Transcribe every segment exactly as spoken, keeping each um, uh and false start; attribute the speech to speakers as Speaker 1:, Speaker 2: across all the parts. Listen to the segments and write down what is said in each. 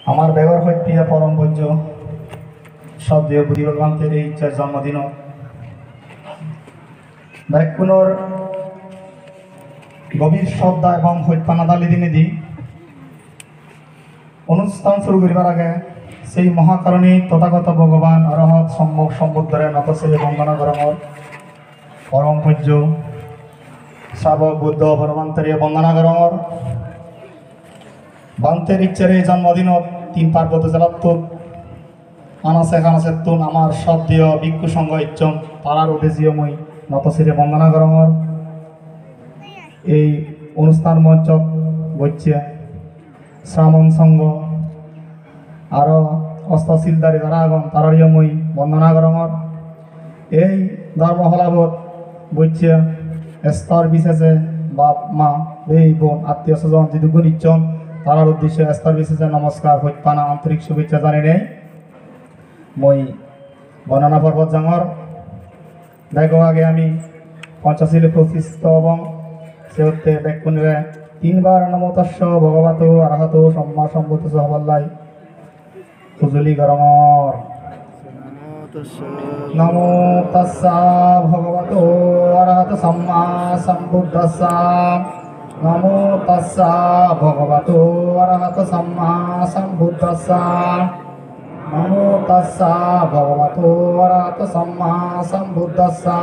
Speaker 1: আমার বেগর হইতে পরম পূজ্য সদ্য বুদ্ধি ভগবান্তের এই ইচ্ছার জন্মদিন ব্যাকুণর গভীর শ্রদ্ধা এবং হৈপানাদালি দিনে দি অনুষ্ঠান শুরু করিবার আগে সেই মহাকারণী তথাগত ভগবান অরহত সম্যক সম্বুদ্ধরে নতশিরে বন্দনা করমর পরম পূজ্য শ্রাবক বুদ্ধ ভগবান্তের বন্দনা করমর বান্তের ইচ্ছার এই জন্মদিনত তিন পার্বত্য জেলাত্ম আনাসে খানাসে তুন আমার শব্দীয় ভিক্ষু সংঘ ইচ্ছন তারার উদ্দেশ্যীয় মই নতশিরে বন্দনা করমর এই অনুষ্ঠান মঞ্চ বইছে শ্রামণ সংঘ আরও অস্তশীলদারি যারা আগন তারারিও মই বন্দনা করমর এই ধর্মহলাবত বইছে স্তর বিশেষে বাপ মা এই বোন আত্মীয় স্বজন যেটুকুন ইচ্ছন তারার উদ্দেশ্যে স্তর বিশেষে নমস্কার হৈপানা আন্তরিক শুভেচ্ছা জানি নেই মই বর্ণনা পর্বত জাঙর দেখো আগে আমি পঞ্চশীলে প্রতিষ্ঠিত এবং সেহতে ব্যাকুণরে তিনবার নমতস্য ভগবত আরহত সম্মা সম্বুদ্ধ সহবল্লাই খুজুলি গরমর নমো তস্সা ভগবত আরহত সম্মা সম্বুদ্ধস্সা নমো তস্সা ভগবত আরহত সম্মা সম্বুদ্ধস্সা নমো তস্সা ভগবত আরহত সম্মা সম্বুদ্ধস্সা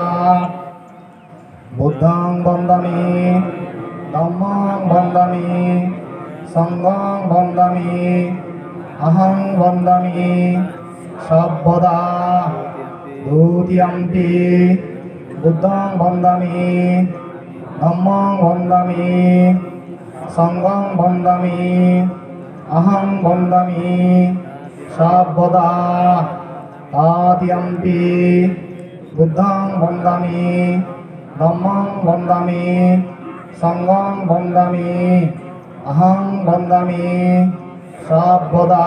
Speaker 1: বুদ্ধং বন্দামি ধম্মং বন্দামি সংঘং বন্দামি অহং বন্দামি সর্বদা দ্বিতীয়ম্পি বুদ্ধং বন্দামি ধম্মং বন্দামি সংঘং বন্দামি অহং বন্দামি সর্বদা তৃতীয়ম্পি বুদ্ধং বন্দামি ধম্মং বন্দামি সংঘং বন্দামি অহং বন্দামি সর্বদা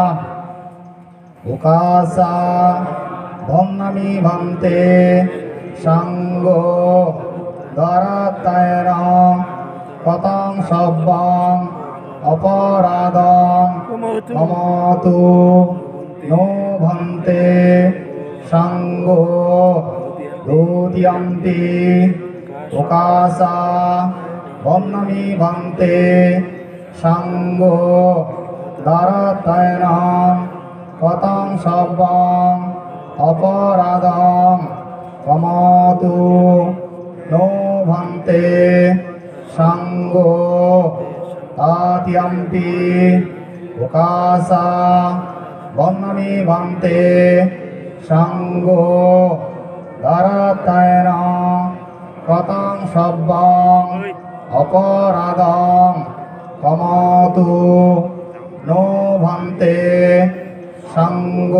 Speaker 1: উকাসা বন্দামি ভান্তে সাঙ্গ দ্বারাত্তায়ন কতং সব্বং অপরাধং মমতু নো ভান্তে সাঙ্গ দ্বিতীয়ম্পি উকাসা বন্দামি ভান্তে সাঙ্গ দ্বারাত্তায়ন কতং সব্বং অপরাধং মমতু নো ভান্তে সাঙ্গ তৃতীয়ম্পি উকাসা বন্দামি ভান্তে সাঙ্গ দ্বারাত্তায়ন কতং সব্বং অপরাধং মমতু নো ভান্তে সাঙ্গ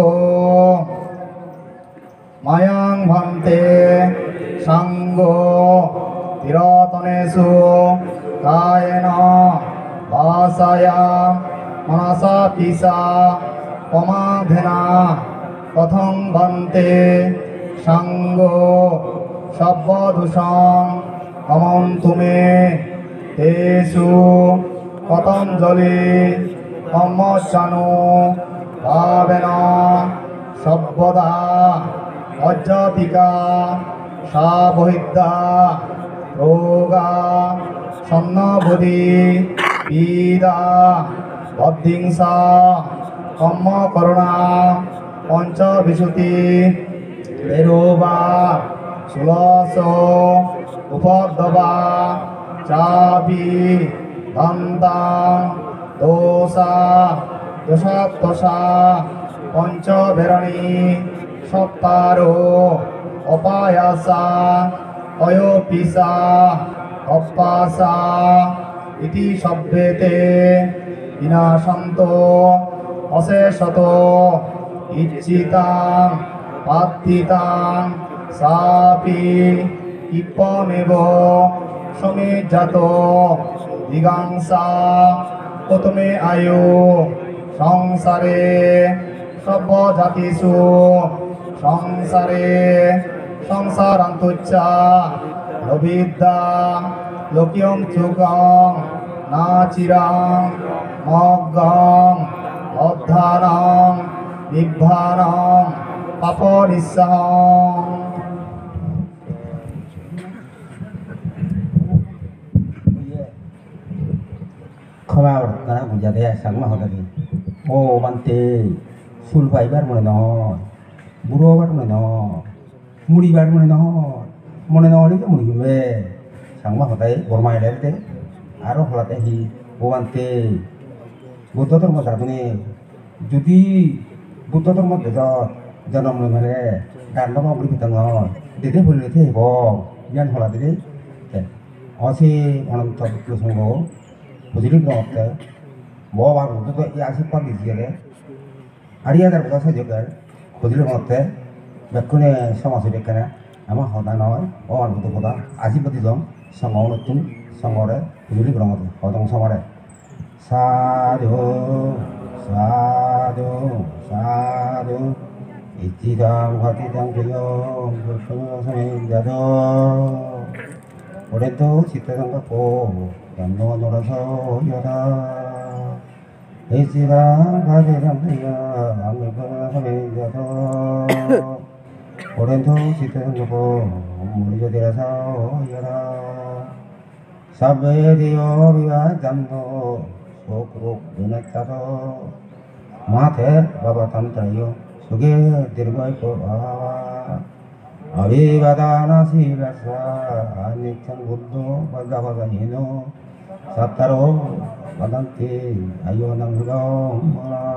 Speaker 1: মায়াং ভান্তে সাঙ্গ তিরতনেষু কায়েন বাসায়া মনসা পিসা প্রমাধেনা কথং ভান্তে সাঙ্গ সর্বদূষং অমন্তু মে তেষু পতঞ্জলি কম্মচানু ভাবেন সর্বদা অজ্জাতিকা সাবহিদ্যা রোগা সন্নবুধি পীড়া বদ্ধিংসা কম্মকরুণা পঞ্চবিশুতি বেরোবা সুলস উপদ্রবা চাপি দন্তাং দোষা দোষাত্তসা পঞ্চবেরণী সত্তারো অপায়াসা অয়োপিসা অপাসা ইতি শব্দেতে বিনাশন্ত অশেষত ইচ্ছিতাং পাত্তিতাং সাপি ইপমেব সমেজাত দিগাংসা প্রথমে আয়ু সংসারে সর্বজাতিষু সংসারে সংসারান্তচ্চা অবিদ্যা লোকিয়ং চুকং নাচিরাং মগ্গং নিব্বানং পাপনিঃসহং।
Speaker 2: ক্ষমা karena menjadi sang maha tadi. Oh bante sulpai bar mone no, buru bar mone no, muri bar mone no, mone no ni muni me sang maha tadi bormai lerte. Aro holate hi oh bante buddha dharma sarabune judi buddha dharma deja janam mane dan nama beri bitango dede boleh the bo yan holate de 어시 어నం터 교성고 부지를 넣었대 뭐 바로 또 야식 받기지게 아리아다보다 사적을 부지를 넣었대 몇 군의 성화수 됐거나 아마 허다 나와 어안부터 보다 아직부터 좀 성어는 좀 성어래 부지를 그런 것도 허동 성어래 사두 사두 사두 이지당 화기당 조용 불평성인자도 올해도 지태상 갖고 양로가 놀아서 여라 이지가 가지랑이야 안물거나 서민자도 올해도 지태상 갖고 무리가 되어서 여라 사베디오 비와 잠도 소그룹 눈에 따서 마테 바바 담타요 속에 들어가 있고 아와 아비바다나 시라사 아니창 부도 바다바다 이노 사타로 바단티 아요낭 무동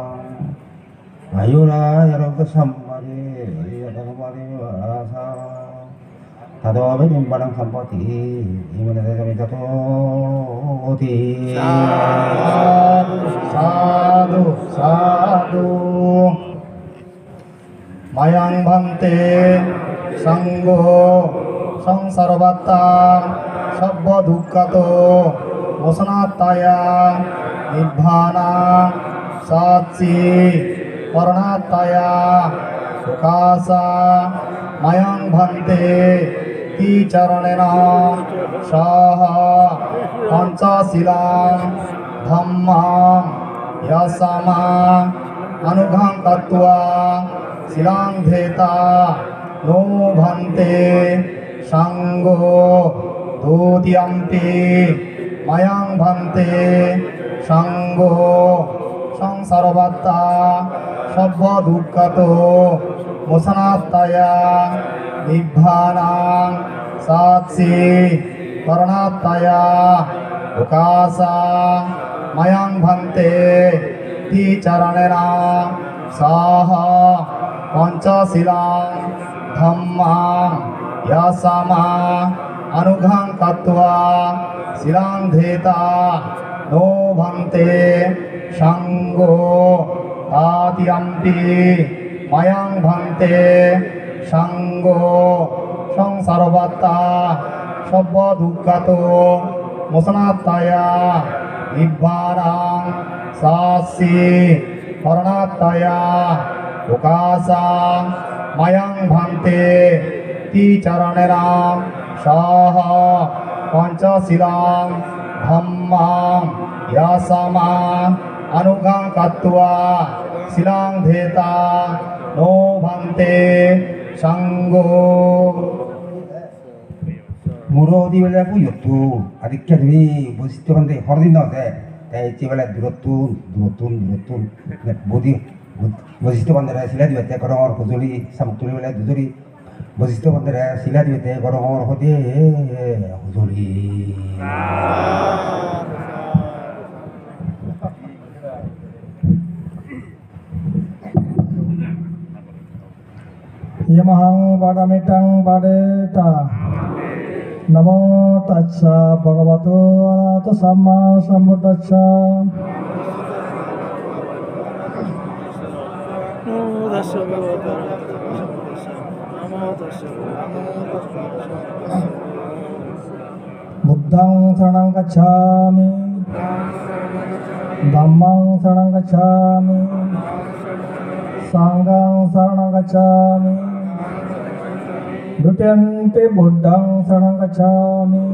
Speaker 2: 아요라 여러분 삼마리 여러분마리 와사 다도베 님바랑 삼바티 이문에 대자미자도 어디
Speaker 1: 사두 사두 사두 마양 반테 상고 সংসারবাত্তা সব্য দুঃখাত মোসনাত্তায়া নিব্বানা সাচ্চি পরণাত্তায়া সুখাসা মায়ং ভান্তে তি চরণেন সহ পঞ্চশীলং ধম্মং ইয়াসামা অনুঘং কত্বা শিলাং ধেতা no भन्ते संगो दोद्यम्पि मयं भन्ते संगो संसारवत्ता सब्ब दुःखतो मोसनात्तया निब्बानां सात्सि परणात्तया उकासा मयं भन्ते ति चरणेन सह पंचशीलां धम्मां यासामा अनुघं कत्वा शिलां धेता no भन्ते संगो आद्यम्पि मयं भन्ते संगो संसारवत्ता सब्ब दुःखतो मोसनात्तया निब्बानां सास्सि परणात्तया उकासा मयं भन्ते ति चरणेन सह पंचशीलां धम्मां यासामा अनुघं कत्वा शिलां धेता no भन्ते संगो
Speaker 2: 무로디 벨라고 요투 아디케미 보시토런데 허르디너데 대지벨라 누로투 누로투 누로투 모디 বশিষ্ঠ বন্ধেরা শিলা দিবে গরমর হুজুরি সামুতুলি বেলা দুজুরি বশিষ্ঠ বন্ধেরা শিলা দিবে গরমর হতে হুজুরি
Speaker 1: यमहं वदमितं वदेता नमो तस्सा भगवतो अरहतो सम्मा सम्बुद्धस्सा बुद्धं शरणं गच्छामि धम्मं शरणं गच्छामि संघं शरणं गच्छामि द्वितीयंपि बुद्धं शरणं गच्छामि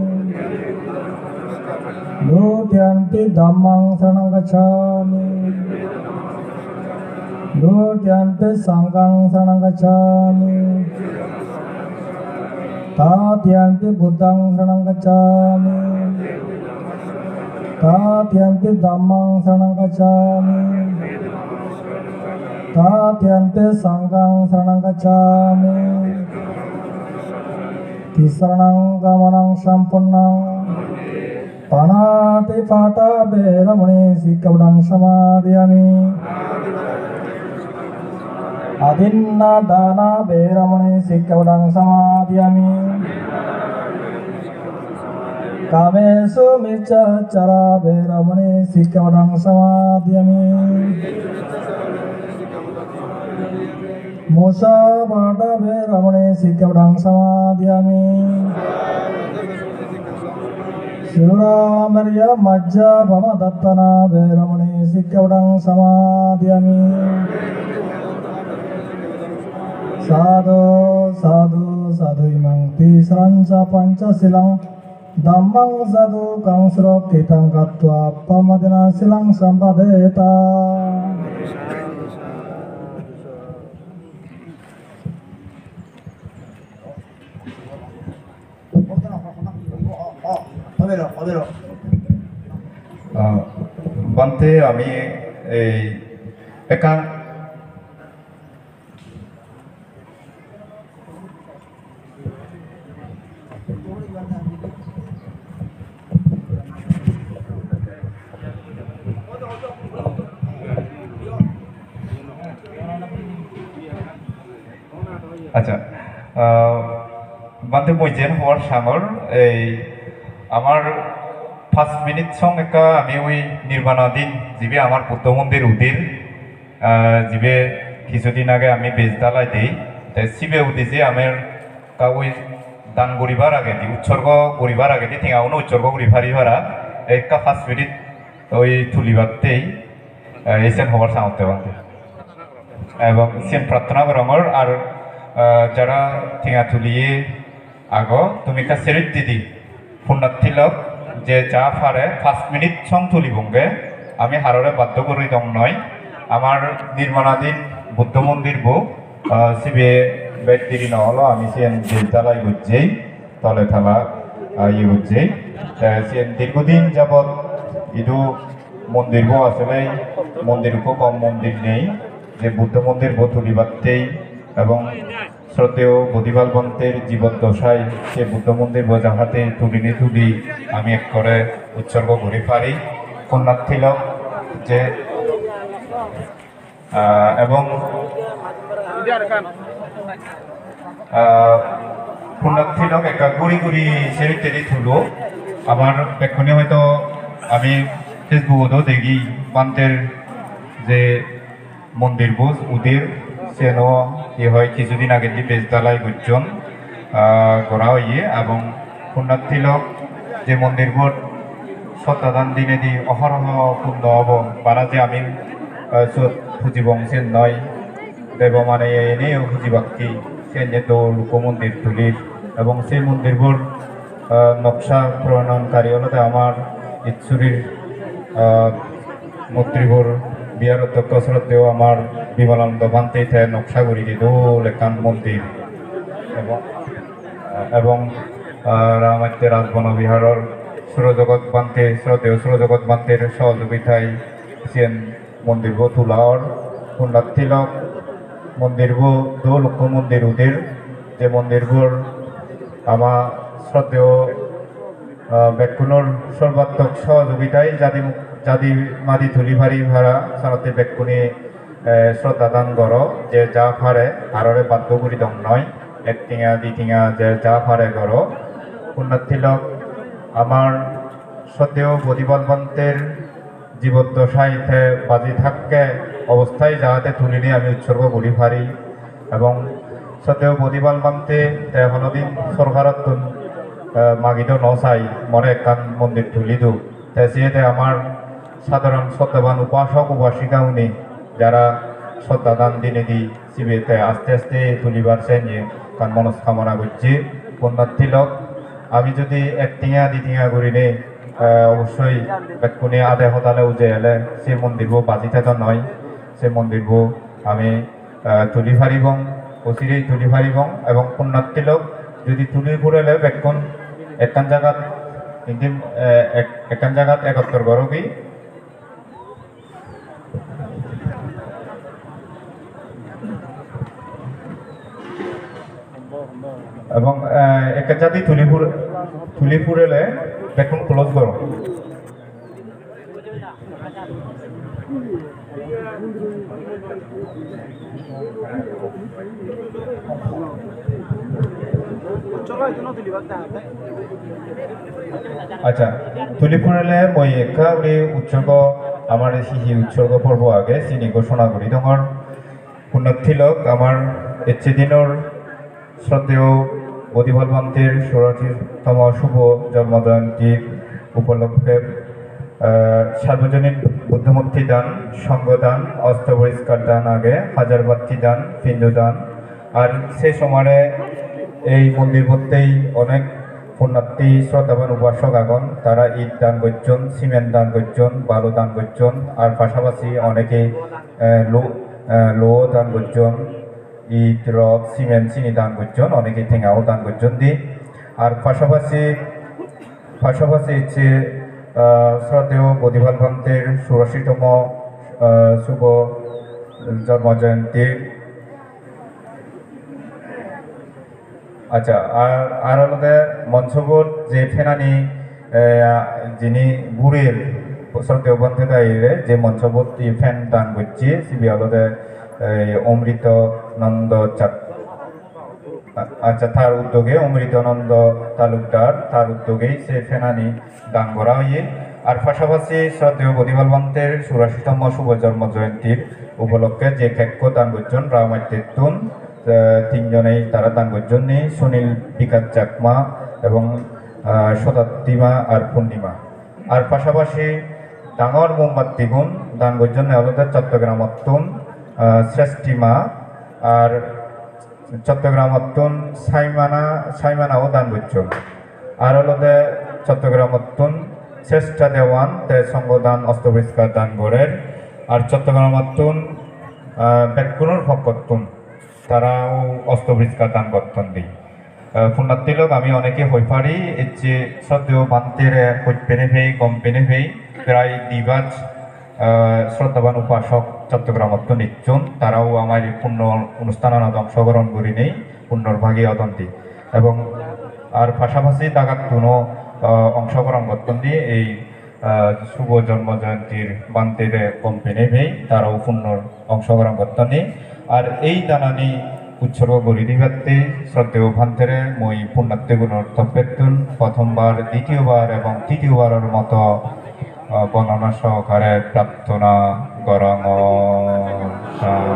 Speaker 1: द्वितीयंपि धम्मं शरणं गच्छामि Dutyanpi sangkang saranang gacchami. Tatyanpi buddhang saranang gacchami. Tatyanpi dhammang saranang gacchami. Tatyanpi sangkang saranang gacchami. Tisaranang gamanang sampurnang. Panati pata beramani sikkapadaṃ samadhiyami. Adinna dana beramani sikkapadaṃ samadhiyami. Kamesu miccācara beramani sikkapadaṃ samadhiyami. Musāvāda beramani sikkapadaṃ samadhiyami. Suramarya majja bhama dattana beramani sikkapadaṃ samadhiyami. Sadhu sadhu sadhu imang tisaranca pancasilang dhammang sadhu kang surakitam gattva pamadina silang sampadeta.
Speaker 3: Bhante আমি এই একা আচ্ছা বান্তে বইজেন হওয়ার সামর এই আমার পাঁচ minute song একা আমি ওই নির্মাণাধীন যিবে আমার বুদ্ধ মন্দির উদির যিবে কিছুদিন আগে আমি বেজদালাই দিই তাই শিবে উদি যে আমার ওই দান করিবার আগে দি উৎসর্গ করিবার আগে দি ঠিঙাউনো উৎসর্গ করি ফারিবারা একা পাঁচ মিনিট ওই তুলিবারতেই এসেন হবার সামর্থ্য বান্ধে এবং সেন প্রার্থনা করমর আর যারা ঠিঙা তুলিয়ে আগ তুমি তা সেরিত দিদি পুণ্যার্থীলক যে যা পারে পাঁচ মিনিট সং তুলিবঙ্গে আমি হাররে বাধ্য করি দম নয় আমার নির্মাণাধীন বুদ্ধ মন্দির বউ শিবে বেদ দেরি নহলো আমি সেন বেলতালাই বুঝছেই তলে থালা ইয়ে বুঝছেই সেন দীর্ঘদিন যাবৎ ইদু মন্দির বউ আসলে মন্দির কম মন্দির নেই যে বুদ্ধ মন্দির বউ তুলিবারতেই এবং শ্রদ্ধেয় বোধিপাল পন্থের জীবদ্দশায় সে বুদ্ধ মন্দির যাহাতে তুলিনি তুলি আমি এক করে উৎসর্গ করে পারি পুণ্যার্থীল যে এবং পুণ্যার্থীলক একটা গুড়ি গুড়ি সেরি তেরি তুলো আমার এক্ষুনি হয়তো আমি ফেসবুকও দেখি পান্তের যে মন্দির বুঝ উদির সেন ই হয় কিছুদিন আগে যে বেজদালাই গুজন করা হইয়ে এবং পুণ্যার্থীলক যে মন্দিরবোর সত্যাদান দিনে দি অহরহ পূর্ণ হব বানা যে আমি ফুজিবং সেন নয় দেব মানে এনেও ফুজিবাক্তি সেন যে লোক মন্দির তুলির এবং সেই মন্দিরবোর নকশা প্রণয়নকারী হলতে আমার ইচ্ছুরির মন্ত্রীবোর বিহার অধ্যক্ষ শ্রদ্ধেয় আমার বিমলানন্দ ভান্তে নকশা করি দোল একান মন্দির এবং এবং রামাত্য রাজবন বিহারের সুরজগৎ বান্তে শ্রদ্ধেয় সুরজগৎ বান্তের সহযোগিতায় সেন মন্দিরবো তুলার পুণ্যার্থীলক মন্দিরবো দো লক্ষ মন্দির উদের যে মন্দিরবোর আমার শ্রদ্ধেয় বেকুনোর সর্বাত্মক সহযোগিতায় যাদি যাদি মাদি তুলি ভারি ভাড়া সারাতে বেকুনি শ্রদ্ধা দান কর যে যা ফারে আররে বাধ্য করি দম নয় এক টিঙা দুই টিঙা যে যা ফারে কর পুণ্যার্থীলক আমার শ্রদ্ধেয় বোধিপাল পন্থের জীবদ্দশায় বাজি থাকে অবস্থায় যাহাতে তুলি নিয়ে আমি উৎসর্গ করি পারি এবং শ্রদ্ধেয় বোধিপাল পন্থে হনদিন সরকারত মাগিদ নচাই মনে একখান মন্দির তুলি দু সেহেতে আমার সাধারণ শ্রদ্ধাবান উপাসক উপাসিকা উনি যারা শ্রদ্ধাদান দিনে দি শিবেতে আস্তে আস্তে তুলিবার চেয়ে কারণ মনস্কামনা করছি পুণ্যার্থীলক আমি যদি এক টিঙা দি টিঙা করি নে অবশ্যই বেকুনি আদে হতালে উজে এলে সে মন্দিরবো বাজি থাকা নয় সে মন্দিরবো আমি তুলি ফারিবং অচিরেই তুলি ফারিবং এবং পুণ্যার্থী লোক যদি তুলি ফুরালে বেক্ষণ একান জায়গাত কিন্তু একান জায়গাত একত্র করবি এবং একা জাতি তুলি ফুর তুলি ফুরেলে বেক্ষণ ক্লোজ করো আচ্ছা তুলি ফুরালে মই একা উনি উৎসর্গ আমার শিশি উৎসর্গ পর্ব আগে চিনি ঘোষণা করি তোমার পুণ্যার্থী লোক আমার এচ্ছে দিনের শ্রদ্ধেয় বোধিবল মন্ত্রীর ষোড়শীতম শুভ জন্মজয়ন্তী উপলক্ষে সার্বজনীন বুদ্ধমূর্তি দান সঙ্গদান অস্ত্র পরিষ্কার দান আগে হাজার বাতি দান হিন্দু দান আর সে সময়ে এই মন্দির মধ্যেই অনেক পুণ্যার্থী শ্রদ্ধাবান উপাসক আগন তারা ইট দান করছেন সিমেন্ট দান করছেন বালু দান করছেন আর পাশাপাশি অনেকে লো লো দান করছেন ইট রক সিমেন্ট চিনি দান করছেন অনেকে ঠেঙাও দান করছেন দি আর পাশাপাশি পাশাপাশি হচ্ছে শ্রদ্ধেয় বোধিবল মন্ত্রীর ষোড়শীতম শুভ জন্মজয়ন্তীর আচ্ছা আর আর হলদে মঞ্চবোধ যে ফেনানি যিনি গুড়ের শ্রদ্ধেয় বন্ধে দাঁড়িয়ে যে মঞ্চবোধ ফ্যান দান করছে সিবি হলদে অমৃত নন্দ চাক আচ্ছা তার উদ্যোগে অমৃতানন্দ তালুকদার তার উদ্যোগেই সে ফেনানি দান করা হয়ে আর পাশাপাশি শ্রদ্ধেয় বোধিবল মন্ত্রের চুরাশিতম শুভ জন্ম জয়ন্তীর উপলক্ষে যে কেক্য দান করছেন রামাইতুন তিনজনেই তারা দান করছেন সুনীল বিকাশ চাকমা এবং শতাব্দীমা আর পূর্ণিমা আর পাশাপাশি ডাঙর মোমবাতি গুণ দান করছেন হলদে চট্টগ্রাম অত্যুন শ্রেষ্ঠিমা আর চট্টগ্রাম অত্যুন সাইমানা সাইমানাও দান করছেন আর হলদে চট্টগ্রাম অত্যুন শ্রেষ্ঠা দেওয়ান তে সঙ্গদান অস্ত্রপরিষ্কার দান করেন আর চট্টগ্রাম অত্যুন বেকুনুর ফকতুন তারাও অস্ত্রপরিষ্কার দান করতেন দিই পুণ্যার্থী লোক আমি অনেকে হই পারি এর যে শ্রদ্ধেয় বান্তের হই পেনে ভেই গম পেনে ভেই প্রায় দিবাজ শ্রদ্ধাবান উপাসক চট্টগ্রাম অত্য নিচ্ছন তারাও আমার পূর্ণ অনুষ্ঠানত অংশগ্রহণ করি নেই পূর্ণর ভাগী অদন্তি এবং আর পাশাপাশি দাগাতুনও অংশগ্রহণ করতেন দিয়ে এই শুভ জন্ম জয়ন্তীর বান্তের কোম্পানি ভেই তারাও পূর্ণর অংশগ্রহণ করতেন আর এই দানানি উৎসর্গ করি দিবাতে শ্রদ্ধেয় ভান্তেরে মই পুণ্যার্থী গুণর তপেতুন প্রথমবার দ্বিতীয়বার এবং তৃতীয়বারের মতো গণনা সহকারে প্রার্থনা গরং